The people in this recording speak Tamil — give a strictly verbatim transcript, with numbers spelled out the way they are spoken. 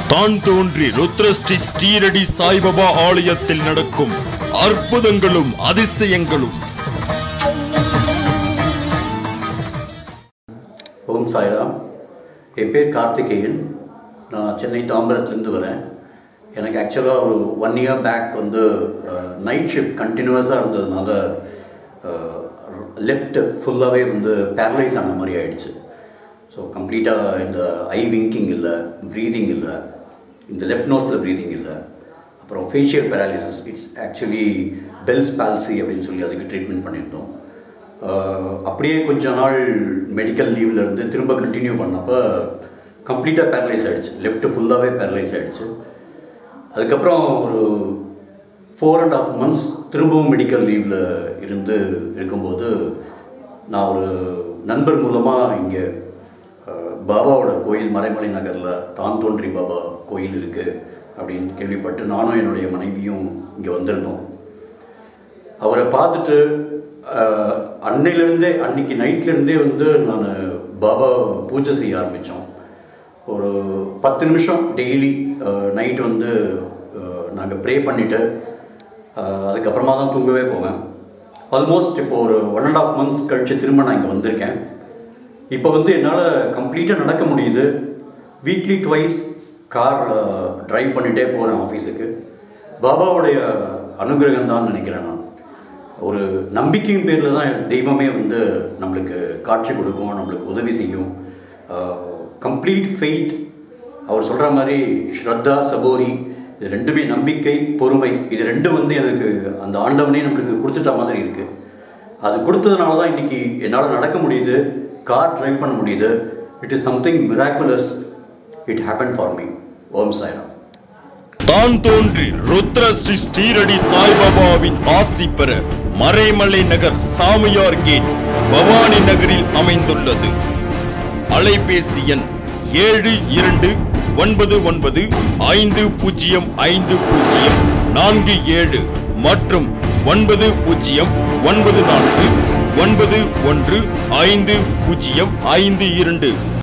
தான் தோன்றி ருத்ரஸ்ரீ ஸ்ரீரடி சாய்பாபா ஆலயத்தில் நடக்கும் அற்புதங்களும் அதிசயங்களும். ஓம் சாய்ராம். என் பேர் கார்த்திகேயன். நான் சென்னை தாம்பரத்துலேருந்து வரேன். எனக்கு ஆக்சுவலாக ஒரு ஒன் இயர் பேக் வந்து நைட் ஷிஃப்ட் கண்டினியூஸாக இருந்ததுனால லெஃப்ட் ஃபுல்லாகவே வந்து பேரலைஸ் ஆன மாதிரி ஆகிடுச்சு. ஸோ கம்ப்ளீட்டாக இந்த ஐ விங்கிங் இல்லை, ப்ரீதிங் இல்லை, இந்த லெஃப்ட் நோஸில் ப்ரீதிங் இல்லை, அப்புறம் facial paralysis. It's actually Bell's palsy அப்படின்னு சொல்லி அதுக்கு ட்ரீட்மெண்ட் பண்ணியிருந்தோம். அப்படியே கொஞ்ச நாள் மெடிக்கல் லீவில் இருந்து திரும்ப கண்டினியூ பண்ணப்போ கம்ப்ளீட்டாக பேரலைஸ் ஆகிடுச்சு. லெஃப்ட்டு ஃபுல்லாகவே பேரலைஸ் ஆகிடுச்சு. அதுக்கப்புறம் ஒரு ஃபோர் அண்ட் ஆஃப் மந்த்ஸ் திரும்பவும் மெடிக்கல் லீவில் இருந்து இருக்கும்போது நான் ஒரு நண்பர் மூலமாக இங்கே பாபாவோட கோயில் மறைமலை நகரில் தான் தோன்றி பாபா கோயில் இருக்குது அப்படின்னு கேள்விப்பட்டு நானும் என்னுடைய மனைவியும் இங்கே வந்திருந்தோம். அவரை பார்த்துட்டு அன்னையிலேருந்தே அன்றைக்கி நைட்லேருந்தே வந்து நான் பாபா பூஜை செய்ய ஆரம்பித்தோம். ஒரு பத்து நிமிஷம் டெய்லி நைட் வந்து நாங்கள் ப்ரே பண்ணிவிட்டு அதுக்கப்புறமா தான் தூங்கவே போவேன். ஆல்மோஸ்ட் இப்போ ஒரு ஒன் அண்ட் ஆஃப் மந்த்ஸ் கழித்து திரும்ப நான் இங்கே வந்திருக்கேன். இப்போ வந்து என்னால் கம்ப்ளீட்டாக நடக்க முடியுது. வீக்லி ட்வைஸ் கார் ட்ரைவ் பண்ணிகிட்டே போகிறேன் ஆஃபீஸுக்கு. பாபாவுடைய அனுகிரகம் தான் நினைக்கிறேன். நான் ஒரு நம்பிக்கையின் பேரில் தான் தெய்வமே வந்து நம்மளுக்கு காட்சி கொடுக்கும், நம்மளுக்கு உதவி செய்யும். கம்ப்ளீட் ஃபெய்த், அவர் சொல்கிற மாதிரி ஸ்ரத்தா சபோரி, இது ரெண்டுமே நம்பிக்கை பொறுமை, இது ரெண்டும் வந்து எனக்கு அந்த ஆண்டவனே நம்மளுக்கு கொடுத்துட்ட மாதிரி இருக்குது. அது கொடுத்ததுனால தான் இன்றைக்கி என்னால் நடக்க முடியுது, கார் ட்ரைவ் பண்ண முடியுது. It is something miraculous. It happen for me. Om Sairam. தான் தோன்றி ருத்ரஸ்ரீ ஸ்ரீரடி சாய்பாபாவின் ஆசி பெற மறைமலை நகர் சாமியார் கேட் பவானி நகரில் அமைந்துள்ளது. அலைபேசி எண் ஏழு இரண்டு ஒன்பது ஒன்பது ஐந்து பூஜ்ஜியம் ஐந்து பூஜ்ஜியம் நான்கு ஏழு மற்றும் ஒன்பது பூஜ்ஜியம் ஒன்பது நான்கு ஒன்பது ஒன்று ஐந்து பூஜ்ஜியம் ஐந்து இரண்டு.